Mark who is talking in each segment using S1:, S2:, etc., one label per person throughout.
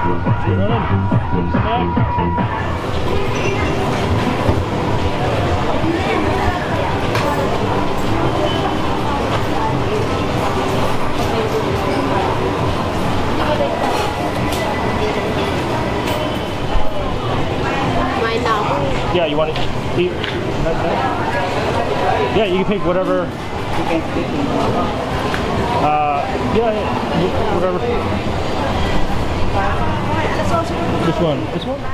S1: Yeah, you want to eat? Yeah, you can pick whatever. Yeah, whatever. This one. This one?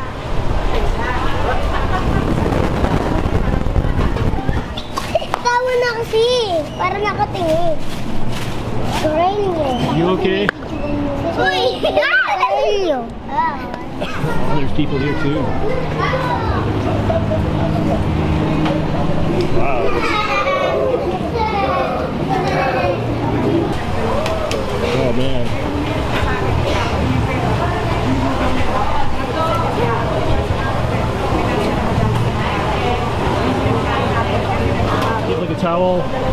S2: Tawa na kasi. Para nakatingin. It's raining.
S1: You okay?
S2: Uy!
S1: Oh, there's people here too. Wow. Oh man. Get like a towel.